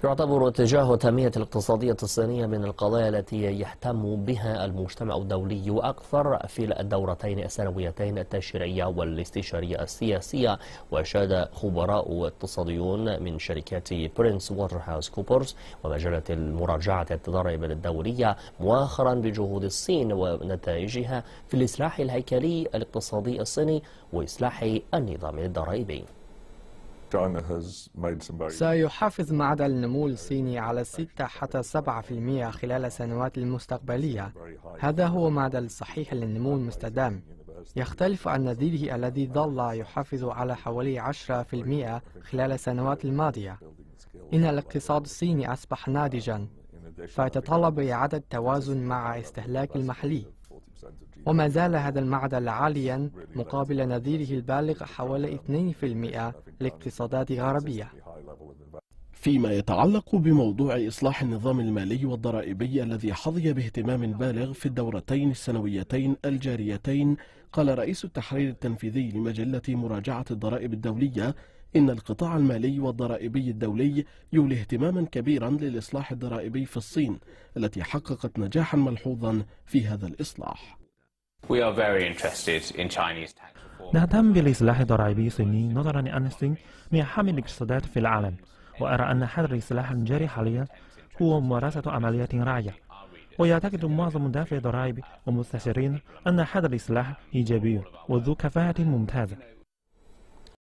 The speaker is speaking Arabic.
يعتبر اتجاه التنمية الاقتصادية الصينية من القضايا التي يهتم بها المجتمع الدولي أكثر في الدورتين السنويتين التشريعية والاستشارية السياسية. وأشاد خبراء اقتصاديون من شركات برينس ووترهاوس كوبرز ومجلة المراجعة الضرائب الدولية مؤخرا بجهود الصين ونتائجها في الإصلاح الهيكلي الاقتصادي الصيني وإصلاح النظام الضرائبي. سيحافظ معدل النمو الصيني على 6 حتى 7% خلال السنوات المستقبلية. هذا هو معدل صحيح للنمو المستدام، يختلف عن نظيره الذي ظل يحافظ على حوالي 10% خلال السنوات الماضية. إن الاقتصاد الصيني أصبح ناضجا، فيتطلب إعادة توازن مع استهلاك المحلي، وما زال هذا المعدل عاليا مقابل نظيره البالغ حوالي 2% لاقتصادات غربية. فيما يتعلق بموضوع إصلاح النظام المالي والضرائبي الذي حظي باهتمام بالغ في الدورتين السنويتين الجاريتين، قال رئيس التحرير التنفيذي لمجلة مراجعة الضرائب الدولية إن القطاع المالي والضرائبي الدولي يولي اهتماما كبيرا للإصلاح الضرائبي في الصين التي حققت نجاحا ملحوظا في هذا الإصلاح. نهتم بالإصلاح الضرائبي الصيني نظرا لأن الصين من أهم الاقتصادات في العالم، وأرى أن هذا الإصلاح الجاري حاليا هو ممارسة عملية راعية، ويعتقد معظم مدافعي الضرائب والمستشارين أن هذا الإصلاح إيجابي وذو كفاءة ممتازة.